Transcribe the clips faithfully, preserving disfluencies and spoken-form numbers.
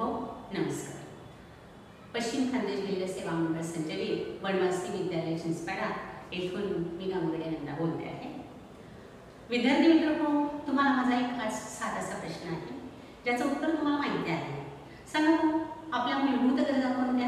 हो, नमस्कार. पश्चिम खानदेश जिल्हा सेवा मंडळ संचलित वनवासी विद्यालय चिंचपाडा येथून मी गांगुर्डे नंदा बोलते आहे. विद्यार्थी मित्रांनो, तुम्हाला माझा एक खास साधासा प्रश्न आहे ज्याचं उत्तर तुम्हाला माहिती आहे. सांगा हो, आपल्या मूलभूत गरजा कोणत्या?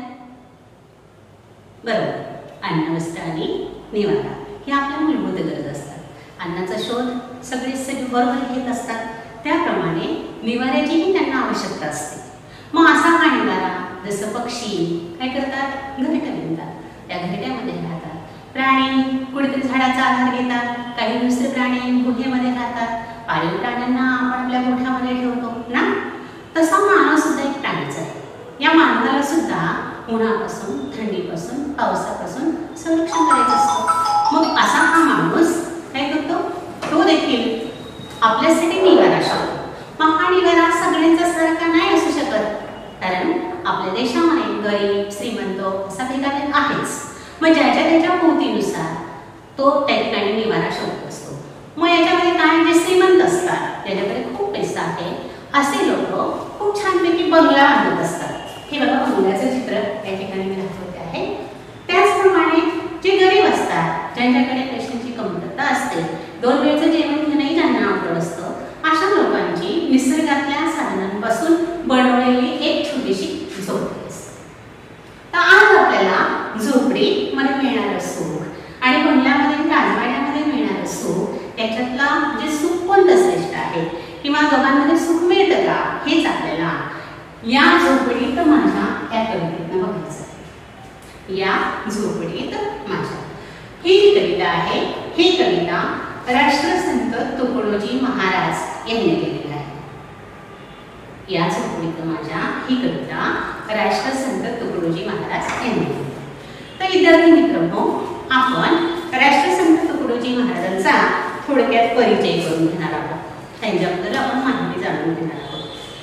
बरोबर, अन्न, वस्त्र आणि निवारा हे आपल्या मूलभूत गरजा असतात. अन्नाचा शोध सगळे सगळे बरोबर घेत असतात, त्याप्रमाणे निवाऱ्याचीही त्यांना आवश्यकता असते. मग असा हा निवारा, जसं पक्षी काय करतात, घरटे बांधतात, त्या घरट्यामध्ये राहतात. प्राणी कुठेतरी झाडाचा आधार घेतात, काही दुसरे प्राणी गुहेमध्ये राहतात. पाळीव प्राण्यांना आपण आपल्या गोठ्यामध्ये ठेवतो ना, तसा मानव सुद्धा एक प्राणीच आहे. या मानवाला सुद्धा उन्हापासून, थंडीपासून, पावसापासून संरक्षण करायचं असतं. मग असा हा माणूस काय करतो, तो देखील आपल्यासाठी निवारा शोधतो. मग हा निवारा सगळ्यांचा सारखा नाही असू शकत, कारण आपल्या देशामध्ये गरीब श्रीमंत असा भेदाभेद आहेच. मग ज्याच्या त्याच्या पोतीनुसार तो त्या ठिकाणी निवारा शोधत असतो. मग याच्यामध्ये काय, जे श्रीमंत असतात, ज्याच्याकडे खूप पैसा आहे, असे लोक खूप छानपैकी बंगला बांधत असतात. हे बघा, बंगल्याचं चित्र या ठिकाणी मी दाखवते आहे. त्याचप्रमाणे जे गरीब असतात, ज्यांच्याकडे पैशांची कमतरता असते, दोन वेळचं जेवण घेणंही ज्यांना अवघड असतं, अशा लोकांची निसर्गातल्या साधनांपासून बनवलेली एक छोटीशी झोपडी असते. तर आज आपल्याला झोपडी मध्ये मिळणारं सुख आणि बंगल्यामध्ये, राजवाड्यामध्ये मिळणारं सुख, याच्यातला जे सुख कोणतं श्रेष्ठ आहे किंवा दोघांमध्ये सुख मिळतं का, हेच आपल्याला या झोपडीत माझ्या या कवितेतनं बघायचं आहे. या झोपडीत माझ्या ही जी कविता आहे, ही कविता राष्ट्रसंत तुकडोजी महाराज यांनी लिहिलेली आहे. या झोपडीत माझ्या ही कविता राष्ट्रसंत तुकडोजी महाराज यांनी लिहिली. तर विद्यार्थी मित्रांनो, आपण राष्ट्रसंत तुकडोजी महाराजांचा थोडक्यात परिचय करून घेणार आहोत. त्यांच्याबद्दल आपण माहिती जाणून घेणार आहोत.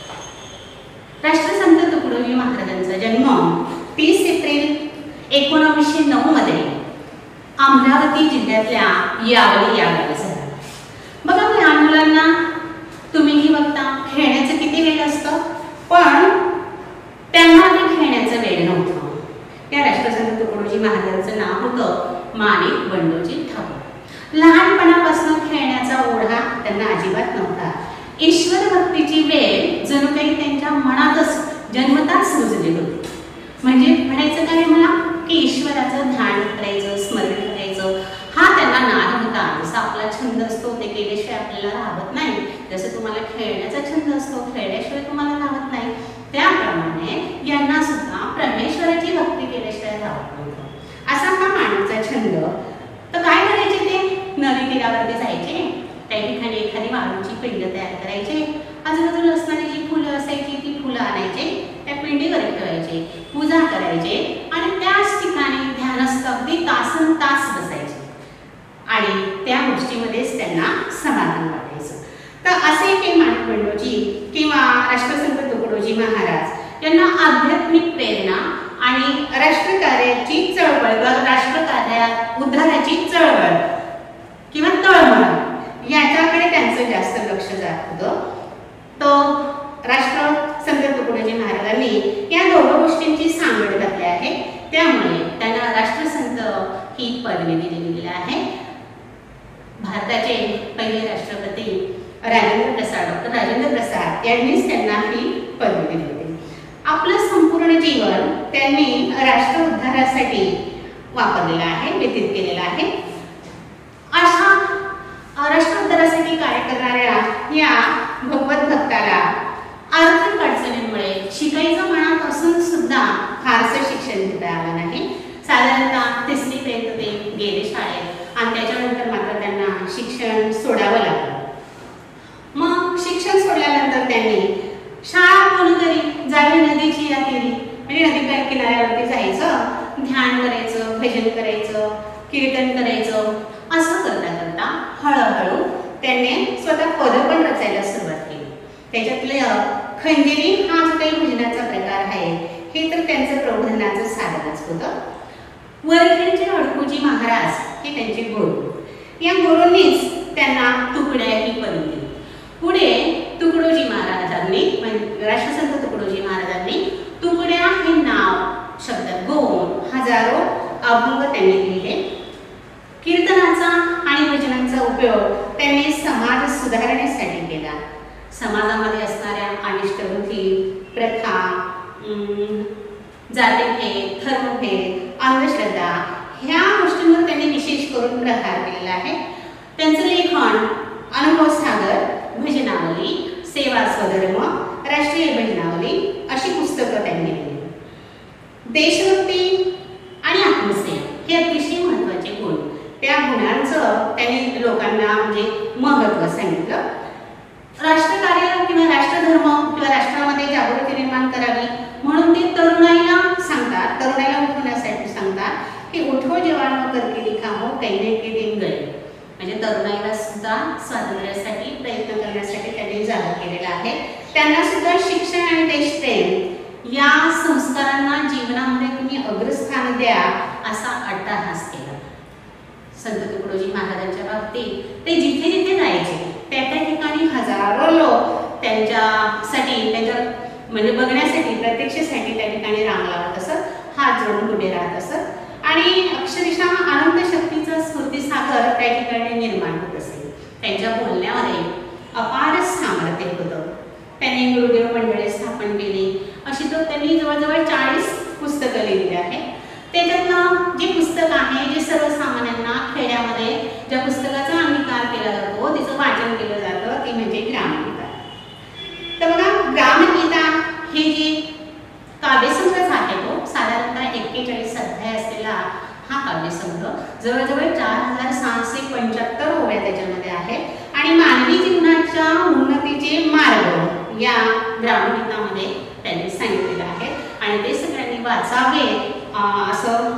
राष्ट्रसंत तुकडोजी महाराजांचा जन्म तीस एप्रिल एकोणावीसशे नऊ मध्ये अमरावती जिल्ह्यातल्या यावली या गावी झाला. बघा, लहान मुलांना तुम्हीही बघता, खेळण्याचं किती वेळ असतं, पण त्यांना ते खेळण्याचं वेळ नव्हतं. त्या राष्ट्रसंत तुकडोजी महाराजांचं नाव होतं माणिक बंडोजी ठाकूर. लहानपणापासून खेळण्याचा ओढा त्यांना अजिबात नव्हता. ईश्वर भक्तीची वेळ जणू काही त्यांच्या मनातच जन्मताच रुजली होती. म्हणजे म्हणायचं काय मला, की ईश्वराचं ध्यान करायचं, स्मरण करायचं, हा त्यांना नाद होता. जसा आपला छंद असतो ते केल्याशिवाय आपल्याला राहत नाही, जसं तुम्हाला खेळण्याचा छंद असतो, खेळल्याशिवाय तुम्हाला राहत नाही, त्याप्रमाणे यांना सुद्धा परमेश्वराची भक्ती केल्याशिवाय राहत नव्हतं. असा हा मानवाचा छंद. तर काय करायचे ते, नदी तीरावरती जायचे, त्या ठिकाणी एखादी वाळूची पिंड तयार करायचे, आजूबाजूला असणारी जी फुलं असायची ती फुलं आणायचे, त्या पिंडीवर ठेवायचे, पूजा करायचे आणि त्याच ठिकाणी ध्यानस्थ अगदी तासन तास बसायचे आणि त्या गोष्टीमध्येच त्यांना समाधान वाटायचं. तर असे हे माणिक बंडोजी किंवा राष्ट्रसंत तुकडोजी महाराज यांना आध्यात्मिक प्रेरणा आणि राष्ट्रकार्याची चळवळ, राष्ट्रकार्यात उद्धाराची चळवळ किंवा तळमळ याच्याकडे त्यांचं जास्त लक्ष जात होतं. तो राष्ट्रसंत तुकडोजी महाराजांनी या दोन गोष्टींची सांगड घातली आहे, त्यामुळे त्यांना राष्ट्रसंत ही पदवी दिलेली आहे. भारताचे पहिले राष्ट्रपती राजेंद्र प्रसाद, डॉक्टर राजेंद्र प्रसाद यांनीच त्यांना ही पदवी दिली होती. आपलं संपूर्ण जीवन त्यांनी राष्ट्र उद्धारासाठी वापरलेलं आहे, व्यतीत केलेलं आहे. अशा राष्ट्र उद्धारासाठी कार्य करणाऱ्या या भगवत भक्ताला आर्थिक अडचणींमुळे शिकायचं मनात असून सुद्धा फारसं शिक्षण घेता आलं नाही. साधारणतः तिसरी पर्यंत ते गेले शाळेत आणि त्याच्यानंतर मात्र त्यांना शिक्षण सोडावं लागलं. मग शिक्षण सोडल्यानंतर त्यांनी शाळा कोणीतरी जावी नदीची या तीरी, म्हणजे नदी किनाऱ्यावरती जायचं, ध्यान करायचं, भजन करायचं, कीर्तन करायचं. असं करता करता हळूहळू त्यांनी स्वतः पद पण रचायला सुरुवात केली. त्याच्यातलं खंजिरी हा जो काही भजनाचा प्रकार आहे, हे तर त्यांचं प्रबोधनाचं साधनच होतं. वरखेडचे अडकुजी महाराज हे त्यांचे गुरु. या गुरूंनीच त्यांना तुकड्या ही पदवी दिली. पुढे तुकडोजी महाराजांनी, राष्ट्रसंत तुकडोजी महाराजांनी अभंग त्यांनी लिहिले. कीर्तनाचा आणि भजनांचा उपयोग त्यांनी समाज सुधारण्यासाठी केला. समाजामध्ये असणाऱ्या अनिष्टवृत्ती, प्रथा, जातीभेद, धर्मभेद, अंधश्रद्धा ह्या गोष्टींवर त्यांनी विशेष करून प्रहार केलेला आहे. त्यांचं लेखन अनुभव सागर, भजनावली, सेवा स्वधर्म, राष्ट्रीय भजनावली अशी पुस्तकं त्यांनी लिहिली. देशभक्ती आणि आत्मस्नेह हे अतिशय महत्त्वाचे गुण, त्या गुणांचं त्यांनी लोकांना म्हणजे महत्त्व सांगितलं. राष्ट्रकार्य किंवा राष्ट्रधर्म किंवा राष्ट्रामध्ये जागृती निर्माण करावी म्हणून ते तरुणाईला सांगतात, तरुणाईला उठवण्यासाठी सांगतात की उठो जवानो करके दिखाओ कहने के दिन गए. म्हणजे तरुणाईला सुद्धा स्वातंत्र्यासाठी प्रयत्न करण्यासाठी त्यांनी जागा केलेला आहे. त्यांना सुद्धा शिक्षण आणि देशप्रेम या संस्कारांना जीवनामध्ये तुम्ही अग्रस्थान द्या असा अट्टहास केला. संत तुकडोजी महाराजांच्या बाबतीत ते जिथे जिथे जायचे त्या त्या ठिकाणी हजारो लोक त्यांच्यासाठी त्यांच्या म्हणजे बघण्यासाठी प्रत्यक्षासाठी त्या ठिकाणी रांग लावत असत, हात जोडून उभे राहत असत आणि अक्षरशः आनंद शक्तीचा स्फूर्तीसागर त्या ठिकाणी निर्माण होत असेल. त्यांच्या बोलण्यामध्ये अपार सामर्थ्य होतं. त्यांनी गुरुदेव मंडळे स्थापन केली. अशी तर त्यांनी जवळजवळ चाळीस पुस्तकं लिहिली आहेत. त्याच्यातलं जे पुस्तक आहे जे सर्वसामान्यांना खेड्यामध्ये ज्या पुस्तकाचा अंगीकार केला जातो, तिचं वाचन केलं जातं, ती म्हणजे ग्रामगीता. तर बघा, ग्रामगीता हे जे काव्यसंग्रह आहे तो साधारणतः एक्केचाळीस अध्याय असलेला हा काव्यसंग्रह, जवळजवळ चार हजार सहाशे पंच्याहत्तर ओव्या त्याच्यामध्ये आहेत आणि मानवी जीवनाच्या उन्नतीचे मार्ग या ग्रामगीतामध्ये त्यांनी सांगितलेलं आहे आणि ते सगळ्यांनी वाचावे असं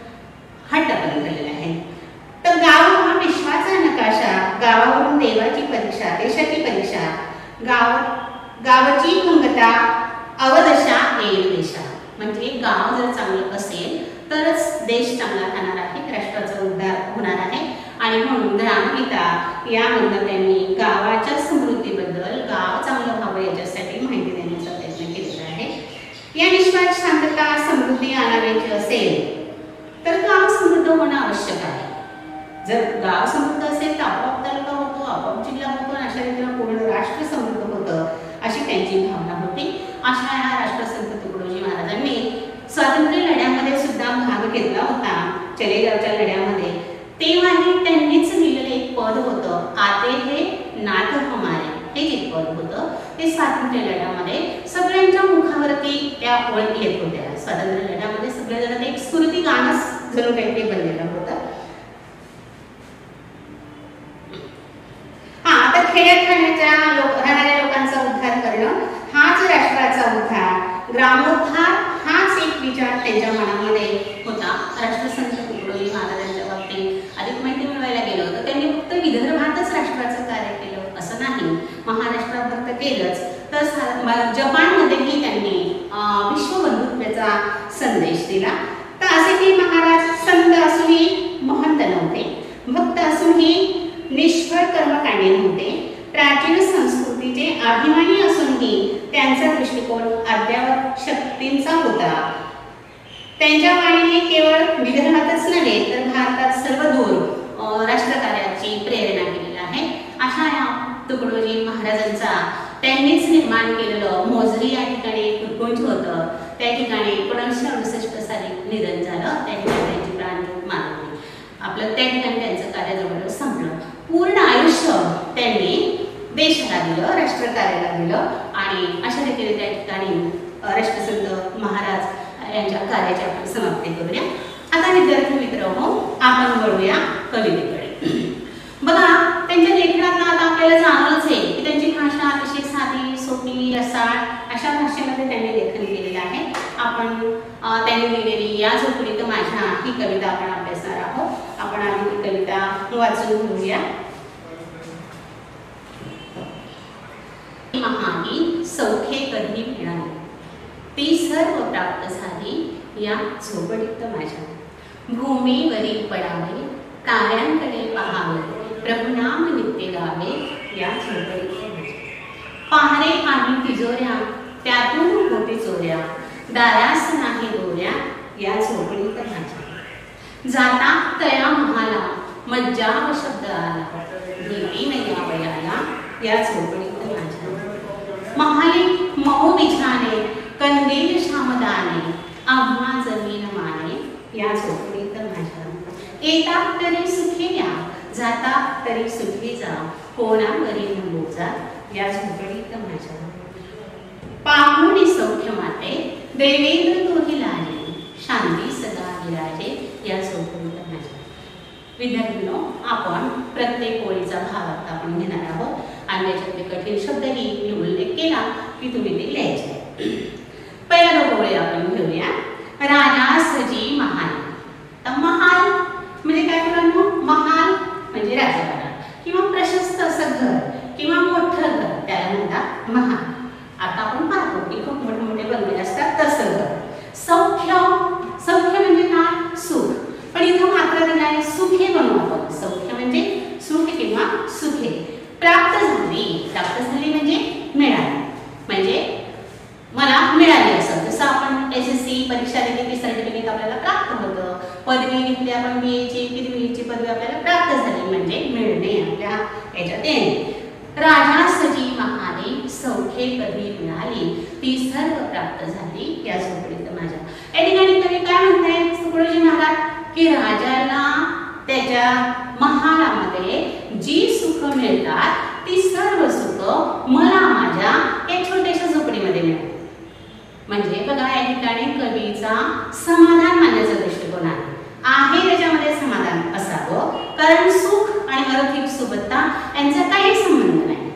हट्टपण केलेलं आहे. तर गाव हा विश्वाचा नकाशा, गावावरून देवाची परीक्षा, देशाची परीक्षा, गाव गावाची भंगता अवदशा येईल देशा. म्हणजे गाव जर चांगलं असेल तरच देश चांगला राहणार आहे, राष्ट्राचा उद्धार होणार आहे. आणि म्हणून ग्रामगीता यामधून त्यांनी गावाच्या समृद्धीबद्दल, गाव चांगलं व्हावं याच्यासाठी माहिती देण्याचा प्रयत्न केलेला आहे. या विश्वात शांतता समृद्धी आणायची असेल तर गाव समृद्ध होणं आवश्यक आहे. जर गाव समृद्ध असेल तर आपोआप तालुका होतो, आपोआप जिल्हा होतो आणि अशा रीतीने पूर्ण राष्ट्र समृद्ध होतं अशी त्यांची भावना होती. अशा या राष्ट्रसंत तुकडोजी महाराजांनी स्वातंत्र्य लढ्यामध्ये सुद्धा भाग घेतला होता. चलेगावच्या लढ्यामध्ये तेव्हाही त्यांनीच लिहिलेलं एक पद होतं, आते हे नाथ हमारे. हे जे पद होतं ते स्वातंत्र्य लढ्यामध्ये सगळ्यांच्या मुखावरती त्या ओळख येत होत्या. स्वातंत्र्य लढ्यामध्ये सगळेजण एक स्फूर्ती गाणंच जणू काही ते बनलेलं होतं. हा, आता खेड्यात राहण्याच्या लोक राहणाऱ्या लोकांचा उद्धार करणं हाच राष्ट्राचा उद्धार, ग्रामोद्धार हाच एक विचार त्यांच्या मनामध्ये होता. राष्ट्रसंत तुकडोजी महाराजांच्या बाबतीत अधिक माहिती मिळवायला गेलं तर त्यांनी फक्त विदर्भातच राष्ट्राचं कार्य केलं असं नाही, महाराष्ट्रात तर केलंच तर जपानमध्येही त्यांनी विश्वबंधुत्वाचा संदेश दिला. तर असे की महाराज संत असूनही महंत नव्हते, भक्त असूनही निष्फळ कर्मकांडी नव्हते, प्राचीन संस्कृतीचे अभिमानी असूनही त्यांचा दृष्टिकोन अद्यावत शक्तींचा होता. त्यांच्या वाणीने केवळ विदर्भातच नव्हे तर भारतात सर्वदूर राष्ट्रकार्याची प्रेरणा केलेली आहे. अशा या तुकडोजी महाराजांचा त्यांनीच निर्माण केलेलं मोजरी या ठिकाणी कुटकुंज होतं. त्या ठिकाणी एकोणीसशे अडुसष्ट साली निधन झालं. त्या ठिकाणी त्यांची प्राणज्योत मारली. आपलं त्या ठिकाणी त्यांचं कार्य जवळजवळ संपलं. पूर्ण आयुष्य त्यांनी देशाला दिलं, राष्ट्रकार्याला दिलं आणि अशा रीतीने त्या ठिकाणी राष्ट्रसंत महाराज यांच्या कार्याची आपण समाप्ती करूया. आता विद्यार्थी मित्रांनो, आपण वळूया कवितेकडे. बघा, त्यांच्या लेखनात आता आपल्याला जाणवलंच आहे की त्यांची भाषा अतिशय साधी, सोपी, रसाळ अशा भाषेमध्ये त्यांनी लेखन केलेलं आहे. आपण त्यांनी लिहिलेली या झोपडीत माझ्या ही कविता आपण अभ्यासणार आहोत. आपण आधी ही कविता वाचून घेऊया. महागी सौखे कधी मिळाली, ती सर्व प्राप्त झाली या झोपडीत माझ्या. भूमीवरी पडावे, ताऱ्यांकडे पहावे, प्रभुनाम नित्य गावे या झोपडीत माझ्या. पहारे आणि तिजोऱ्या त्यातून होती चोऱ्या, दारास नाही दोऱ्या या झोपडीत माझ्या. जाता तया महाला मज्जा व शब्द आला देवी नया वयाला या झोपडीत माझ्या महाली मऊ बिछाने कंदील श्यामदाने आम्हा जमीन माने या झोपडीत माझ्या येता तरी सुखी या जाता तरी सुखी जा कोणावरी बोजा या झोपडीत माझ्या पाहुणी सौख्य माते देवेंद्र तोही लाजे शांती सदा विराजे या झोपडीत माझ्या. विद्यार्थ्यांनो, आपण प्रत्येक ओळीचा भाव आता आपण घेणार आहोत आणि याच्यातले कठीण शब्दही मी उल्लेख केला की तुम्ही ते लिहायचे. पहिला दोन ओळी आपण घेऊया. राजा सजी महाल. तर महाल म्हणजे काय मुलांनो? महाल म्हणजे राजवाडा किंवा प्रशस्त असं घर किंवा मोठं घर त्याला म्हणतात महाल. आता आपण पाहतो की खूप मोठे मोठे बंगले असतात तसं घर. सौख्य, सौख्य म्हणजे काय? सुख. पण इथं मात्र दिलाय सुखे म्हणून आपण. सौख्य म्हणजे सुख किंवा सुखे. प्राप्त झाली, प्राप्त झाली म्हणजे मिळाली, म्हणजे मला मिळाली असं. जसं आपण एस एस सी परीक्षा दिली की सर्टिफिकेट आपल्याला प्राप्त होतं. पदवी घेतली आपण बी एची की बी एची पदवी आपल्याला प्राप्त झाली म्हणजे मिळणे, आपल्या याच्यात येणे. राजा सजी महाली सौखे कधी मिळाली ती सर्व प्राप्त झाली या झोपडीत माझ्या. या ठिकाणी कवी काय म्हणतायत तुकडोजी महाराज की राजाला त्याच्या महालामध्ये जी सुख मिळतात ती सर्व सुख मला माझ्या या छोट्याशा झोपडीमध्ये मिळतात. म्हणजे बघा या ठिकाणी कवीचा समाधान मानण्याचा दृष्टिकोन आहे. आहे त्याच्यामध्ये समाधान असावं, कारण सुख आणि आर्थिक सुबत्ता यांचा काही संबंध नाही.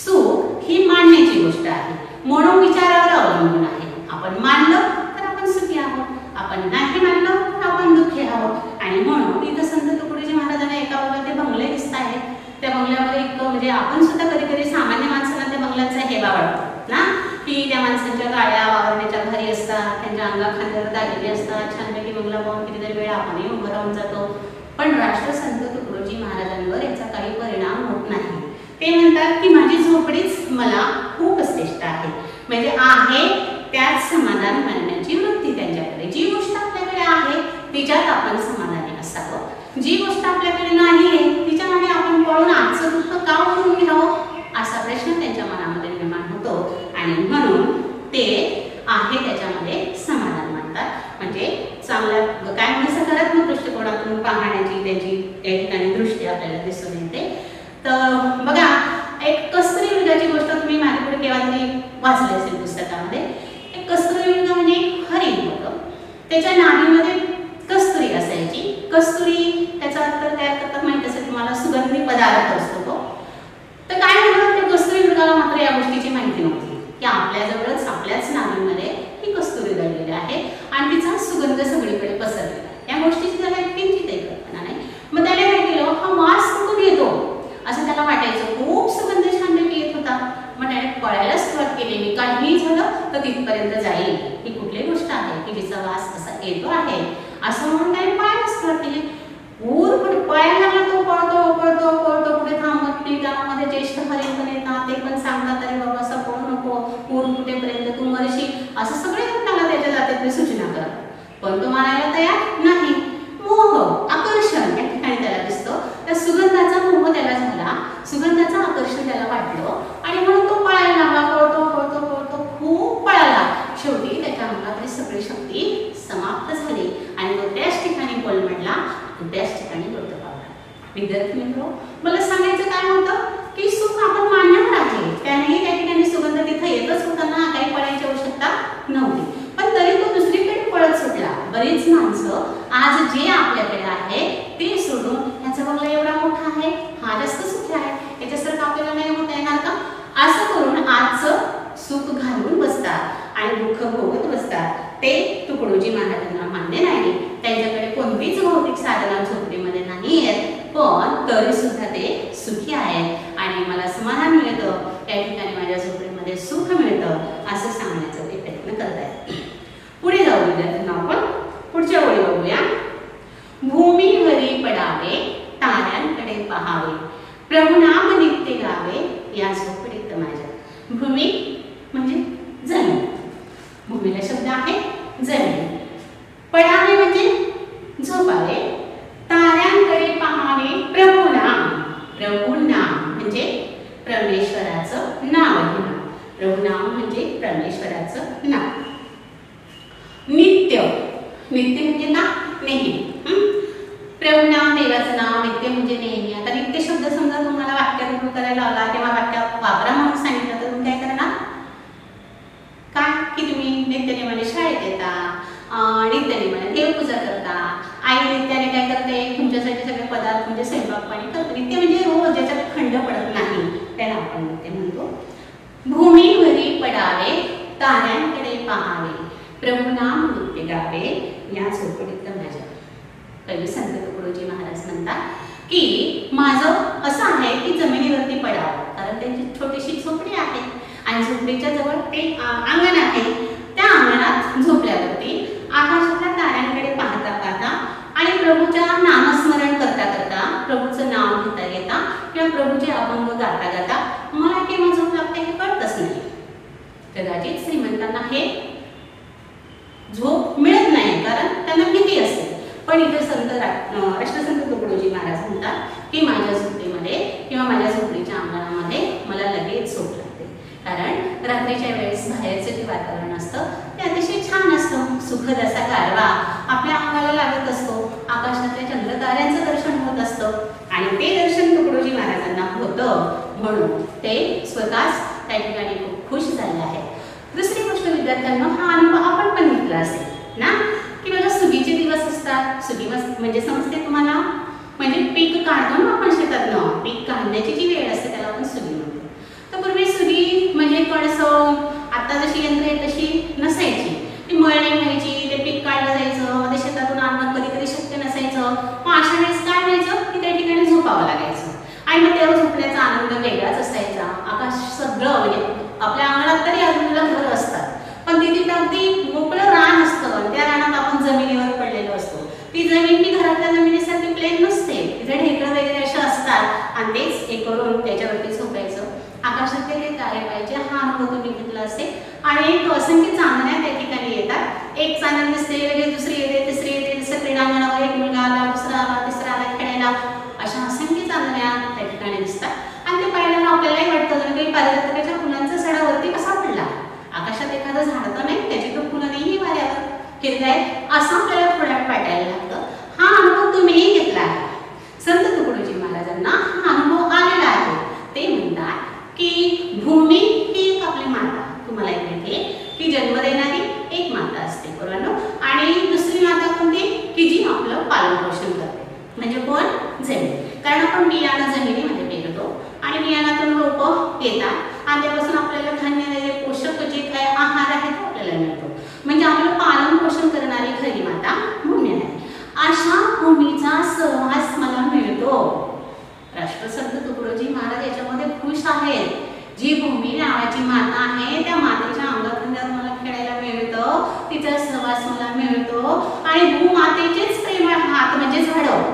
सुख ही मानण्याची गोष्ट आहे, म्हणून विचारावर अवलंबून आहे. आपण मानलं तर आपण सुखी आहोत, आपण नाही मानलं तर आपण दुःखी आहोत. आणि म्हणून इथं संत तुकडोजी महाराजांना एका बाबा ते बंगले दिसत आहेत. त्या बंगल्यामध्ये एक म्हणजे आपण सुद्धा कधी कधी सामान्य माणसांना त्या बंगल्याचा हेवा वाटतो ना, की त्या माणसांच्या गाड्या वावरण्याच्या घरी असतात, त्यांच्या अंगा खांद्यावर दागिने असतात, छानपैकी बंगला पाहून कितीतरी वेळा आपणही उभं राहून जातो. पण राष्ट्रसंत तुकडोजी महाराजांवर याचा काही परिणाम होत नाही. ते म्हणतात की माझी झोपडीच मला खूप श्रेष्ठ आहे. म्हणजे आहे त्यात समाधान मानण्याची वृत्ती त्यांच्याकडे. जी गोष्ट आपल्याकडे आहे तिच्यात आपण समाधानी असावं, जी गोष्ट आपल्याकडे नाही आहे तिच्या मागे आपण पळून आजचं दुःख का करून घ्यावं असा प्रश्न त्यांच्या मनामध्ये निर्माण होतो. आणि म्हणून ते आहे त्याच्यामध्ये समाधान मानतात. म्हणजे चांगल्या काय म्हणजे सकारात्मक दृष्टिकोनातून पाहण्याची त्यांची या ठिकाणी दृष्टी आपल्याला दिसून येते. तर बघा एक कस्तुरी मृगाची गोष्ट तुम्ही माझ्यापुढे केव्हा तरी वाचली असेल पुस्तकामध्ये. एक कस्तुरी मृग म्हणजे एक हरिण होतं, त्याच्या नाभीमध्ये कस्तुरी असायची. कस्तुरी त्याचा अर्थ तयार करतात माहिती असेल तुम्हाला, सुगंधी पदार्थ असतो तो. तर काय झालं त्या कस्तुरी मृगाला मात्र या गोष्टीची माहिती नव्हती की आपल्याजवळच आपल्याच नाभीमध्ये ही कस्तुरी दडलेली आहे आणि तिचा सुगंध सगळीकडे पसरलेला आहे. या गोष्टीची त्याला किंचितही कल्पना नाही. मग त्याने काय केलं, हा वास कुठून येतो असं त्याला वाटायचं. खूप सुगंध छानपैकी येत होता. मग त्याने पळायला सुरुवात केली. मी काहीही झालं तर तिथपर्यंत जाईल, ही कुठली गोष्ट आहे की जिचा वास असा येतो आहे असं म्हणून त्याने पळायला सुरुवात केली. ऊर पण पळायला लागला तो. पळतो पळतो पळतो कुठे थांबत नाही. त्यामध्ये ज्येष्ठ हरिण पण येतात, ते पण सांगतात अरे बाबा असं पळू नको, ऊर कुठेपर्यंत तू मरशील असं सगळे त्याला त्याच्या जातीतली सूचना करतात. पण तो मानायला तयार नाही. मोह आकर्षण या ठिकाणी त्याला दिसतो. त्या सुगंधाचा मोह त्याला झाला, सुगंधाचं आकर्षण त्याला वाटलं आणि म्हणून तो पळायला लागला. पळतो पळतो पळतो खूप पळाला. शेवटी त्याच्या अंगातली सगळी शक्ती समाप्त झाली आणि तो त्याच ठिकाणी कोलमडला, त्याच ठिकाणी मृत्यू पावला. विद्यार्थी मित्र, मला सांगायचं काय होतं की सुख आपण मान्यवर आहे. त्यानेही त्या ठिकाणी सुगंध तिथं येतच होता ना, काही पळायची आवश्यकता नव्हती. पण तरी तो दुसरीकडे पळत सुटला. बरीच माणसं आज जे आपल्याकडे आहे ते सोडून याचा बंगला एवढा मोठा आहे, हा जास्त सुखी आहे, याच्यासारखं आपल्याला नाही होता येणार का असं करून आजचं सुख घालवून बसतात आणि दुःख भोगत बसतात. ते तुकडोजी महाराजांना मान्य नाही. त्यांच्याकडे कोणतीच भौतिक साधना झोपडीमध्ये नाही आहेत, पण तरी सुद्धा ते सुखी आहेत आणि मला समाधान मिळतं, त्या ठिकाणी माझ्या झोपडीमध्ये सुख मिळतं असं सांगण्याचा ते प्रयत्न करत आहेत. पुढे जाऊ विद्यार्थ्यांना, आपण पुढच्या ओळी बघूया. भूमीवरी पडावे ताऱ्यांकडे पहावे प्रभुनाम नित्य गावे या झोपडीत माझ्या. भूमी म्हणजे जमीन, भूमीला शब्द आहे जमीन. पडावे म्हणजे झोपावे नित्य म्हणजे ना नेहमी. प्रभू नाम देवाचं नाव, नित्य म्हणजे नेहमी. आता नित्य शब्द समजा तुम्हाला वाक्यात उपयोग करायला लावला किंवा वाक्यात वापरा म्हणून सांगितलं तर तुम्ही काय करणार? काय की तुम्ही नित्यनेमाने शाळेत येता, नित्यनेमाने देवपूजा करता, आई नित्याने काय करते तुमच्यासाठी सगळे पदार्थ म्हणजे स्वयंपाक पाणी करते. नित्य म्हणजे रोज ज्याच्यात खंड पडत नाही त्याला आपण नित्य म्हणतो. भूमीवरी पडावे ताऱ्यांकडे पाहावे, प्रभू नाम नित्य गावे या झोपडीत माझ्या. कवी संत तुकडोजी महाराज म्हणतात की माझं असं आहे की जमिनीवरती पडावं, कारण त्यांची छोटीशी झोपडी आहे आणि झोपडीच्या जवळ ते अंगण आहे. त्या अंगणात झोपल्यावरती आकाशातल्या ताऱ्यांकडे पाहता पाहता आणि प्रभूच्या नामस्मरण करता करता, प्रभूचं नाव घेता घेता किंवा प्रभूचे अभंग गाता गाता मला केव्हा झोप लागते हे कळतच नाही. कदाचित श्रीमंतांना हे झोप मिळत नाही कारण त्यांना भीती असते. पण इथे संत राष्ट्रसंत तुकडोजी महाराज म्हणतात की माझ्या झोपडीमध्ये किंवा माझ्या झोपडीच्या अंगणामध्ये मला लगेच झोप लागते, कारण रात्रीच्या वेळेस बाहेरचं जे वातावरण असतं ते अतिशय छान असतं. सुखद असा गारवा आपल्या अंगाला लागत असतो, आकाशातल्या चंद्रताऱ्यांचं दर्शन होत असतं आणि ते दर्शन तुकडोजी महाराजांना होतं म्हणून ते स्वतःच त्या ठिकाणी खूप खुश झाले आहेत. दुसरी गोष्ट विद्यार्थ्यांना, हा अनुभव आपण पण घेतला असेल ना की बघा सुगीचे दिवस असतात. सुगी म्हणजे समजते तुम्हाला, म्हणजे पीक काढतो ना आपण शेतातनं, पीक काढण्याची जी वेळ असते त्याला आपण सुगी म्हणतो. तर पूर्वी सुगी म्हणजे कणसं आता जशी यंत्र आहे तशी नसायची, ती मळणी व्हायची, ते पीक काढलं जायचं, मध्ये शेतातून आणणं कधी कधी शक्य नसायचं. मग अशा वेळेस काय व्हायचं की त्या ठिकाणी झोपावं लागायचं आणि मग तेव्हा झोपण्याचा आनंद वेगळाच असायचा. आकाश सगळं म्हणजे आपल्या अंगणात तरी आजूबाजूला घरं असतात पण तिथे अगदी मोकळं रान असतं, त्या रानात आपण जमिनीवर पडलेलो असतो. ती जमीन ही घरातल्या जमिनीसारखी प्लेन नसते, तिथे ढेकळं वगैरे अशा असतात आणि तेच हे करून त्याच्यावरती झोपायचं. आकाशातले ते तारे पाहिजे हा अनुभव तुम्ही घेतला असेल. आणि एक असंख्य चांदण्या त्या ठिकाणी येतात, एक चांदण दिसते लगेच दुसरी येते, तिसरी येते, तिसऱ्या क्रीडांगणावर एक मुलगा आला, दुसरा आला, तिसरा आला खेळायला, अशा असंख्य चांदण्या त्या ठिकाणी दिसतात आणि ते पाहिल्यानं आपल्यालाही वाटतं की पारिजातकाच्या फुलांचा सडा वरती कसा पडला. आकाशात एखादं झाड तर नाही, त्याची तो फुलं नाही वाऱ्यावर फिरताय असं आपल्याला थोड्या वाटायला लागतं. हा अनुभव तुम्हीही घेतला आहे. संत तुकडोजी महाराजांना हा अनुभव आलेला आहे. ते म्हणतात की भूमी ही एक आपली माता, तुम्हाला एक माहिती की जन्म देणारी एक माता असते बरोबर, आणि दुसरी माता कोणती की जी आपलं पालन पोषण करते, म्हणजे कोण? जमीन. कारण आपण बियाणं जमिनीमध्ये पेरतो आणि बियाणातून रोपं येतात आणि त्यापासून आपल्याला धान्य वगैरे पोषक जे काय आहार आहे तो आपल्याला मिळतो, म्हणजे आपलं पालन पोषण करणारी खरी माता भूमी आहे. अशा भूमीचा सहवास मला मिळतो. राष्ट्रसंत तुकडोजी महाराज याच्यामध्ये खुश आहेत. जी भूमी नावाची माता आहे त्या मातेच्या अंगाखांद्यावर मला खेळायला मिळतं, तिचा सहवास मला मिळतो आणि भूमातेचेच प्रेमळ हात म्हणजे झाडं,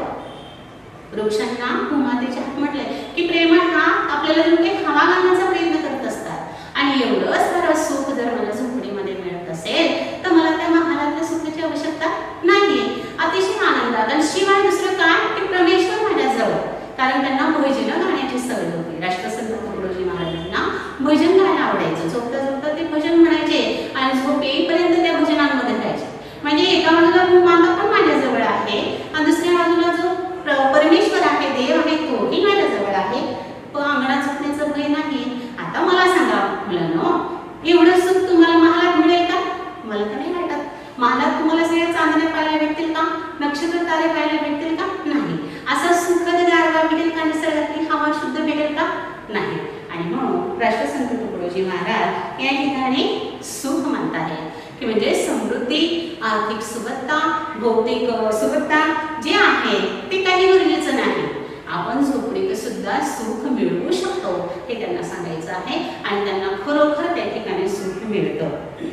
वृक्षांना भूमातेचे हात म्हटले की प्रेमळ हात आपल्याला काही हवा घालण्याचा प्रयत्न करत असतात. आणि एवढं सारं सुख जर मला झोपडीमध्ये मिळत असेल तर मला त्या महालातल्या सुखाची आवश्यकता नाहीये. अतिशय आनंदात आणि शिवाय दुसरं काय की परमेश्वर माझ्याजवळ, कारण त्यांना भजन गाण्याची सवय होती. राष्ट्रसंत तुकडोजी महाराजांना भजन गायला आवडायचं. झोपता झोपता ते भजन म्हणायचे आणि झोप येईपर्यंत त्या भजनांमध्ये राहायचे. म्हणजे एका बाजूला भूमाता पण माझ्याजवळ आहे आणि दुसऱ्या बाजूला जो परमेश्वर आहे, देव आहे, तोही माझ्याजवळ आहे. पण अंगणात झोपण्याचं भय नाही. आता मला सांगा मुलांनो, एवढं सुख तुम्हाला महालात मिळेल का? मला तर नाही वाटत. महालात तुम्हाला सगळ्या चांदण्या पाहायला भेटतील का? नक्षत्र तारे पाहायला भेटतील का? नाही. असा सुखद गारवा भेटेल का? निसर्गातली हवा शुद्ध भेटेल का? नाही. आणि म्हणून राष्ट्रसंत तुकडोजी महाराज या ठिकाणी सुख म्हणतात की म्हणजे समृद्धी, आर्थिक सुबत्ता, भौतिक सुबत्ता जे आहे ते काही गरजेचं नाही. आपण झोपडीत सुद्धा सुख मिळवू शकतो हे त्यांना सांगायचं आहे आणि त्यांना खरोखर त्या ठिकाणी सुख मिळतं.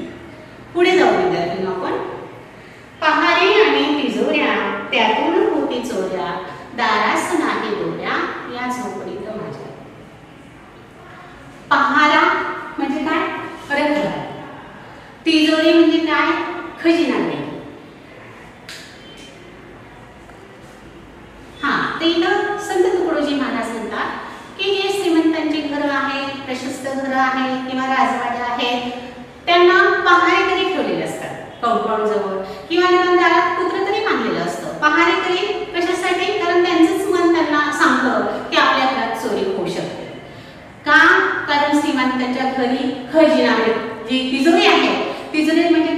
पुढे जाऊ विद्यार्थ्यांनो आपण. पहारे आणि तिजोऱ्या त्यातून होती चोऱ्या, दारास नाही दोऱ्या या झोपडीत माझ्या. पहारा म्हणजे काय? रखवाला. तिजोरी म्हणजे काय? खजिना. हा, ते इथं संत तुकडोजी महाराज म्हणतात की हे श्रीमंतांची घर आहे, प्रशस्त घर आहे किंवा राजवाडे आहेत, त्यांना पहारे तरी ठेवलेले असतात कंपाऊंड जवळ किंवा दारात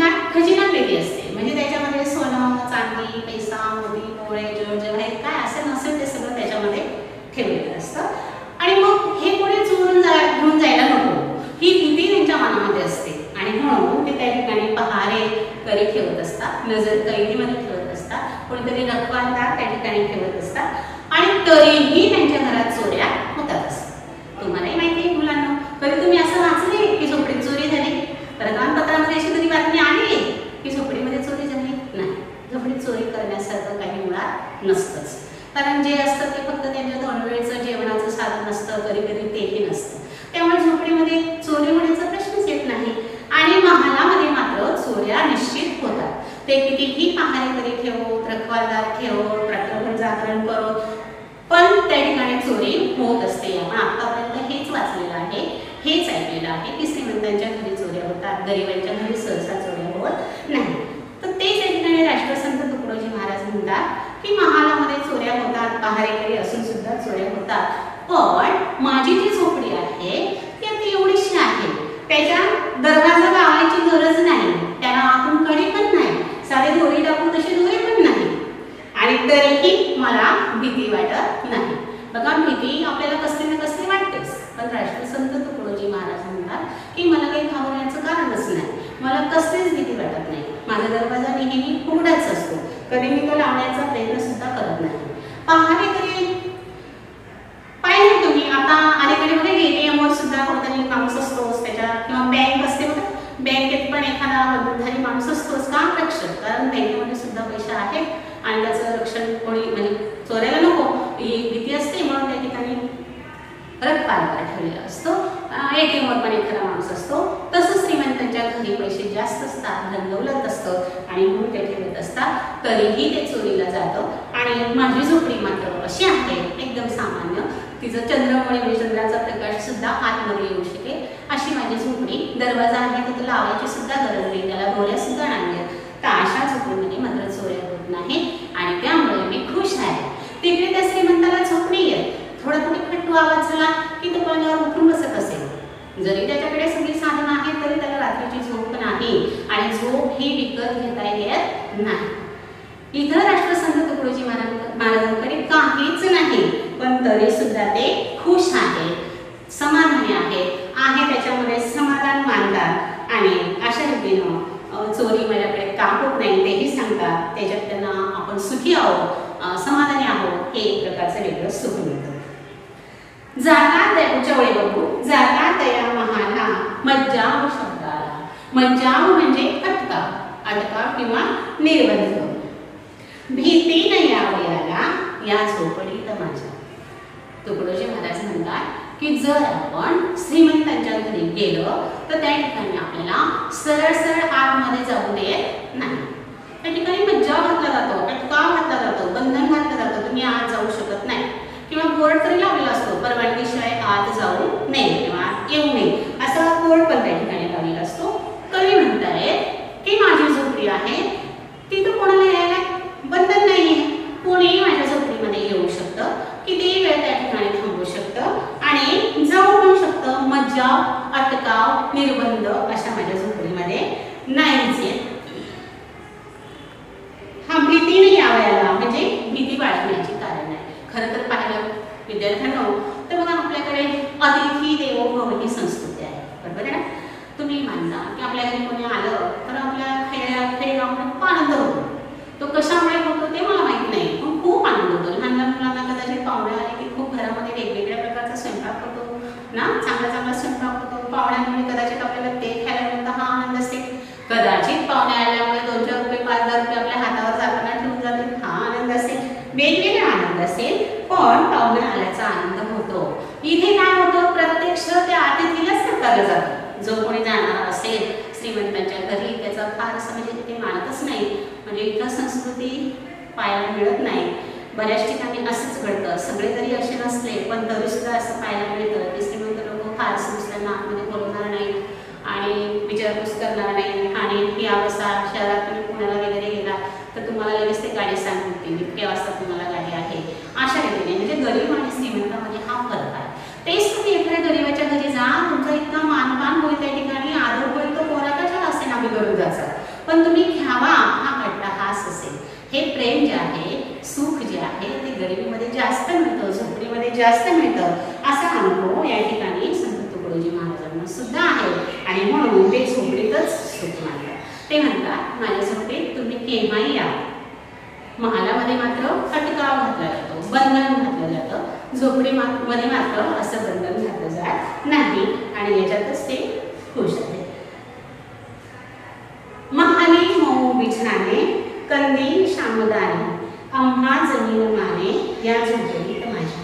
काय खजिनापेटी असते, म्हणजे त्याच्यामध्ये सोनं चांदी पैसा मोती पोळे जवळजवळ काय असं नसेल ते सगळं त्याच्यामध्ये ठेवलेलं असतं. आणि मग हे कोणी चोरून जा घेऊन जायला नको ही भीती त्यांच्या मनामध्ये असते. आणि म्हणून ते त्या ठिकाणी पहारे करी ठेवत असतात, नजर कैदीमध्ये ठेवत असतात, कोणीतरी रखवालदार त्या ठिकाणी ठेवत असतात आणि तरीही त्यांच्या घरात चोऱ्या होतातच. तुम्हालाही माहिती आहे मुलांना, कधी तुम्ही असं वाचले की झोपडीत चोरी झाली? वर्तमानपत्रामध्ये अशी कधी बातमी आली की झोपडीमध्ये चोरी झाली? नाही. झोपडीत चोरी करण्यासारखं काही मुळात नसतंच, कारण जे असतं ते फक्त त्यांच्या दोन वेळचं जेवणाचं साधन असतं, कधी कधी तेही नसतं. त्यामुळे झोपडीमध्ये चोरी होण्याचा प्रश्नच येत नाही. आणि महालामध्ये मात्र चोऱ्या निश्चित होतात. ते कितीही पहारेकरी ठेवो, रखवालदार ठेवो, रात्रभर जागरण करो, पण त्या ठिकाणी चोरी होत असते. आपण आतापर्यंत हेच वाचलेलं आहे, हेच ऐकलेलं आहे की श्रीमंतांच्या घरी चोऱ्या होतात, गरिबांच्या घरी सहसा चोऱ्या होत नाही. तर तेच या ठिकाणी राष्ट्रसंत तुकडोजी महाराज म्हणतात की महालामध्ये चोऱ्या होतात, पहारेकरी असून सुद्धा चोऱ्या होतात, पण माझी जी झोपडी आहे ती अति एवढीशी आहे, त्याच्या दरवाजा लावायची गरज नाही, त्याला आतून कडी पण नाही, साधे दोरी टाकून तशी दोरी पण नाही, आणि तरीही मला भीती वाटत नाही. बघा, भीती आपल्याला कसली ना कसली वाटतेच, पण राष्ट्रसंत तुकडोजी महाराज म्हणतात की मला काही घाबरण्याचं कारणच नाही, मला कसलीच भीती वाटत नाही, माझा दरवाजा नेहमी उघडाच असतो, कधी मी तो लावण्याचा प्रयत्न सुद्धा करत नाही. पहारेकरी पाहिजे तुम्ही आता अलीकडे बघा एटीएम वर सुद्धा कोणतरी माणूस असतोच, त्याच्या किंवा बँक असते बघा, बँकेत पण एखादा बंधनधारी माणूस असतोच. का? रक्षक, कारण बँकेमध्ये सुद्धा पैसे आहेत आणि त्याचं रक्षण कोणी म्हणजे चोरायला नको ही भीती असते, म्हणून त्या ठिकाणी रखवालदार ठेवलेला असतो. एटीएम वर पण एखादा माणूस असतो. तसंच श्रीमंतांच्या घरी पैसे जास्त असतात, धनदौलत असतं आणि म्हणून ते ठेवत असतात, तरीही ते चोरीला जातं. आणि माझी झोपडी मात्र अशी आहे एकदम सामान्य, तिचं चंद्रमणी म्हणजे चंद्राचा प्रकाश सुद्धा आतमध्ये येऊ शकेल अशी माझी झोपडी. दरवाजा आहे तर तो लावायची सुद्धा गरज नाही, त्याला गोळ्या सुद्धा नाही. तर अशा झोपडीमध्ये मात्र चोऱ्या होत नाही आणि त्यामुळे मी खुश आहे. तिकडे त्या श्रीमंताला झोप नाही येत, थोडा थोडी खट्टू आवाज झाला की तो पलंगावर उठून बसत असेल. जरी त्याच्याकडे सगळी साधनं आहेत तरी त्याला रात्रीची झोप नाही आणि झोप ही विकत घेता येत नाही. इथं राष्ट्रसंत तुकडोजी महाराजांकडे काहीच नाही, पण तरी सुद्धा ते खुश आहेत, समाधानी आहेत, आहे त्याच्यामध्ये समाधान मानतात आणि अशा रीतीनं चोरी माझ्याकडे का होत नाही तेही सांगतात. त्याच्यात त्यांना आपण सुखी आहोत, समाधानी आहोत, हे एक प्रकारचं वेगळं सुख मिळतं. जाता त्याच्या वेळी बघू, जाता तया महाला मज्जाव शब्दाला. मज्जाव म्हणजे अटका, अटका किंवा निर्बंध. भीती न यावयाला या झोपडीत माझ्या. तुकडोजी महाराज म्हणतात की जर आपण श्रीमंतांच्या घरी गेलो तर त्या ठिकाणी आपल्याला सरळ सरळ आतमध्ये जाऊ देत नाही. त्या ठिकाणी मज्जाव घातला जातो, अटका घातला जातो, बंधन घातलं जातं, तुम्ही आत जाऊ शकत नाही, किंवा बोर्ड तरी लावलेला असतो परवानगीशिवाय आत जाऊ नये किंवा येऊ नये असा बोर्ड पण त्या ठिकाणी लावलेला असतो. कवी म्हणतायत की माझी झोपडी आहे तिथं कोणाला यायला बंधन नाहीये, कोणीही माझ्या झोपडीमध्ये येऊ शकतं, कितीही वेळ त्या ठिकाणी थांबू शकतं आणि जाऊ पण शकतं. मज्जाव, अटकाव, निर्बंध अशा माझ्या झोपडीमध्ये नाहीच आहे. हा भीतीने यावयाला म्हणजे भीती बाळगण्याची कारण आहे. खरं तर पाहिलं विद्यार्थ्यांनो तर बघा आपल्याकडे अतिथी देवो भव ही संस्कृती आहे, बरोबर आहे. तुम्ही मानता की आपल्या घरी कोणी आलं तर आपल्या खेड्या खेडेगावामध्ये खूप आनंद होतो. तो कशामुळे होतो ते मला माहिती नाही, पण खूप आनंद होतो. लहान लहान मुलांना कदाचित पाहुणे आले की खूप घरामध्ये वेगवेगळ्या प्रकारचा स्वयंपाक होतो ना, चांगला चांगला स्वयंपाक होतो. पाहुण्यांमुळे कदाचित आपल्याला ते खायला मिळतं, हा आनंद असते. कदाचित पाहुणे आल्यामुळे दोन चार रुपये पाच हजार रुपये आपल्या हातावर जाताना ठेवून जाते, हा आनंद असेल. वेगवेगळा आनंद असेल, पण पाहुणे आल्याचा आनंद होतो. इथे काय होतं, प्रत्यक्ष त्या अतिथीलाच नकारलं जातं. जो कोणी जाणार असेल श्रीमंतांच्या घरी त्याचा फार असं म्हणजे ते मानतच नाही, म्हणजे इथं संस्कृती पाहायला मिळत नाही. बऱ्याच ठिकाणी असंच घडतं, सगळे जरी असे नसले पण तरी सुद्धा असं पाहायला मिळतं की श्रीमंत लोक फारसं दुसऱ्यांना आतमध्ये बोलवणार नाही आणि विचारपूस करणार नाही. आणि ही अवस्था शहरात तुम्ही पुण्याला वगैरे गेला तर तुम्हाला लगेच ते गाडी सांगतील इतक्या वाजता तुम्हाला गाडी आहे, अशा रीतीने. म्हणजे गरीब आणि श्रीमंतामध्ये हा फरक आहे. तेच तुम्ही एखाद्या गरीबाच्या घरी जा, तुमचा इतका मानपान होईल, त्या ठिकाणी आदर होईल, तो कोराकाच्या असे नामी करून जायचा. पण तुम्ही घ्यावा हा अट्टहास असेल. हे प्रेम जे आहे, सुख जे आहे ते गरिबीमध्ये जास्त मिळतं, झोपडीमध्ये जास्त मिळतं असा अनुभव या ठिकाणी संत तुकडोजी महाराजांना सुद्धा आहे. आणि म्हणून ते झोपडीतच सुख मानतात. ते म्हणतात माझ्या झोपडीत तुम्ही केव्हाही या, महालामध्ये मात्र खटकाव घातला जातो, बंधन घातलं जातं, झोपडीमध्ये मात्र असं बंधन घातलं जात नाही. आणि याच्यातच ते खुश आहे. महाली मऊ बिछाने कंदी शामदानी आम्हा जमीन माने या झोपडीत माझ्या.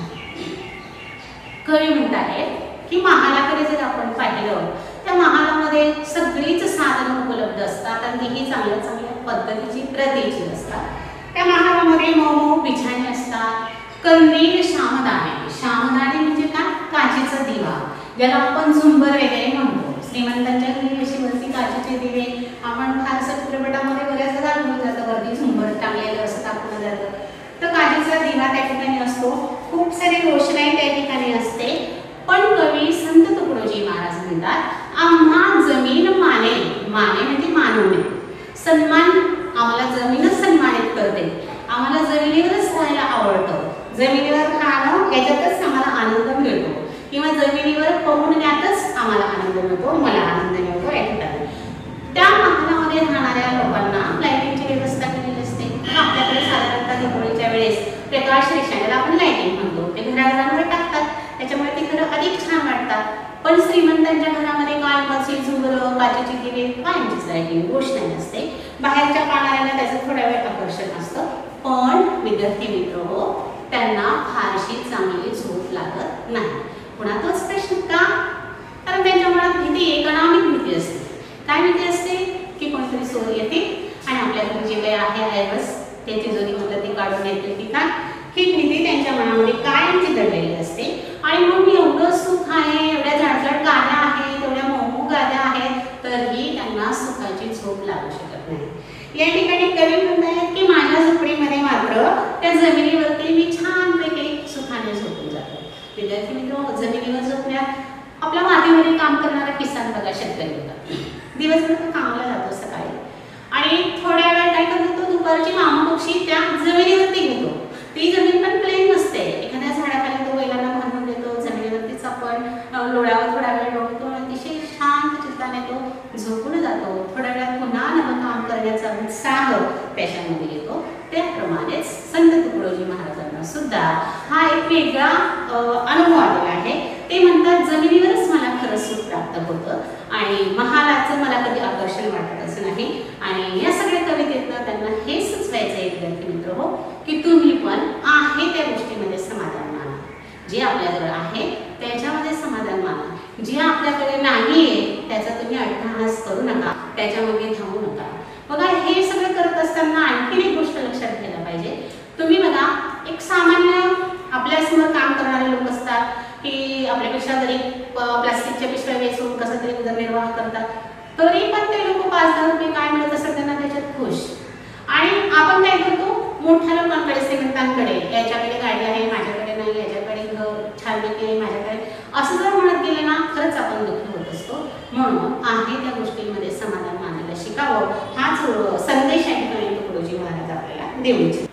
कवी म्हणत आहेत की महालाकडे जर आपण पाहिलं त्या महालामध्ये सगळीच साधनं उपलब्ध असतात आणि तीही चांगल्या चांगल्या पद्धतीची प्रतीची असतात. त्या महालामध्ये मऊ मऊ बिछाने असतात, कंदील शामदाने. शामदाने म्हणजे काय? काचेचा दिवा, ज्याला आपण झुंबर वगैरे म्हणतो. श्रीमंतांच्या घरी अशी वरती काचेचे दिवे आपण फारसं चित्रपटामध्ये बऱ्याचदा दाखवलं जातं, वरती झुंबर टांगलेलं असं दाखवलं जातं. तर काचेचा दिवा त्या ठिकाणी असतो, खूप सारी रोषणाई त्या ठिकाणी असते. पण कवी संत तुकडोजी महाराज म्हणतात आम्हा जमीन माने. माने म्हणजे मानवणे, सन्मान. आम्हाला जमीनच सन्मानित करते, आम्हाला जमिनीवरच राहायला आवडतं, जमिनीवर राहणं याच्यातच आम्हाला आनंद मिळतो किंवा जमिनीवर पोहण्यातच आम्हाला आनंद मिळतो, मला आनंद मिळतो या ठिकाणी. त्या महालामध्ये राहणाऱ्या लोकांना लाईटिंगची व्यवस्था केलेली असते. आपल्याकडे साधारणतः दिवाळीच्या वेळेस प्रकाश रेषाला आपण लाईटिंग म्हणतो, ते घराघरामध्ये टाकतात, त्याच्यामुळे ती घरं अधिक छान वाटतात. पण श्रीमंतांच्या घरामध्ये काय मशीन झुंबर, काचेची दिवे, कायमचीच लाईटिंग, रोषणाई असते. बाहेरच्या पाहणाऱ्यांना त्याचं थोड्या वेळ आकर्षण असतं. पण विद्यार्थी मित्र हो, त्यांना फारशी चांगली झोप लागत नाही. पुन्हा तोच प्रश्न का? कारण त्यांच्या मनात भीती, इकॉनॉमिक भीती असते. काय भीती असते? की कोणतरी चोर येते आणि आपल्या घरी जे काही आहे आहे बस ते तिजोरी मधलं ते काढून येते की काय, ही भीती त्यांच्या मनामध्ये कायमची दडलेली असते. आणि मग एवढं सुख आहे, एवढ्या झाडझाड गाद्या आहेत, एवढ्या मऊ गाद्या आहेत, तरीही त्यांना सुखाची झोप लागू शकत नाही. या ठिकाणी कवी म्हणतात की माझ्या झोपडीमध्ये मात्र त्या जमिनीवरती मी छानपैकी सुखाने झोपून जातो. विद्यार्थी मित्र, जमिनीवर झोपण्यात आपल्या मातीमध्ये काम करणारा किसान बघा, शेतकरी बघा, दिवसभर कामाला जातो सकाळी आणि थोड्या वेळ काय करतो, तो दुपारची मामापक्षी त्या जमिनीवरती घेतो. ती जमीन पण प्लेन नसते, एखाद्या झाडाखाली तो बैलांना बांधून देतो, जमिनीवरतीच आपण लोळ्यावर थोडा वेळ बघतो, अतिशय शांत चित्ताने तो झोपून जातो. थोड्या वेळात पुन्हा नवं काम करण्याचा उत्साह त्याच्यामध्ये येतो. त्याप्रमाणेच संत तुकडोजी महाराजांना सुद्धा हा एक वेगळा अनुभव आलेला आहे. ते म्हणतात जमिनीवरच मला खरं सुख प्राप्त होतं आणि महालाचं मला कधी आकर्षण वाटत असं नाही. आणि या सगळ्या कवितेतनं त्यांना हे सुचवायचं आहे विद्यार्थी मित्र हो, की तुम्ही पण आहे त्या गोष्टीमध्ये समाधान माना, जे आपल्याजवळ आहे त्याच्यामध्ये समाधान माना. जे आपल्याकडे नाहीये त्याचा तुम्ही अट्टहास करू नका, त्याच्यामध्ये थांबू नका. बघा, हे सगळं करत असताना आणखी एक गोष्ट लक्षात घ्यायला पाहिजे. तुम्ही बघा, एक सामान्य आपल्यासमोर काम करणारे लोक असतात की आपल्यापेक्षा जरी प्लास्टिकच्या पिशव्या वेचून कसं तरी उदरनिर्वाह करतात, तरी पण ते लोक पाच दहा रुपये काय मिळत असेल त्यांना त्याच्यात खुश. आणि आपण काय करतो, मोठ्या लोकांकडे, श्रीमंतांकडे, याच्याकडे गाडी आहे माझ्याकडे नाही, याच्याकडे घर छानपैकी आहे माझ्याकडे, असं जर म्हणत गेलं ना खरंच आपण दुःखी होत असतो. म्हणून आहे त्या गोष्टींमध्ये समाधान मानायला शिकावं, हाच संदेश या ठिकाणी तुकडोजी महाराज आपल्याला देऊ इच्छितात.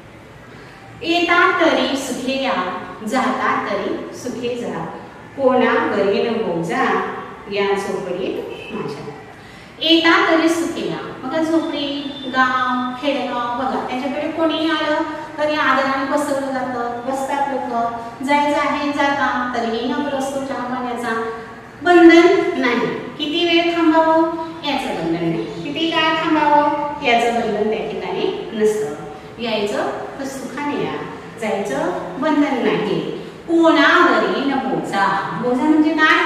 येता तरी सुखे या, जाता तरी सुखे जा, कोणा गरीन बोजा या झोपडीत माझ्या. येता तरी सुखे या. बघा, झोपडी, गाव, खेडेगाव बघा, त्याच्याकडे कोणी आलं तरी आदराने बसवलं जातं, बसतात लोक. जायचं आहे जाता, तरीही आपण असतो चहा पाण्याचा. बंधन नाही, किती वेळ थांबावं याचं बंधन नाही, किती काळ थांबावं याचं बंधन त्या ठिकाणी नसतं. यायचं तर सुखाने या, जायचं बंधन नाही. कोणावरी न बोजा. बोजा म्हणजे काय?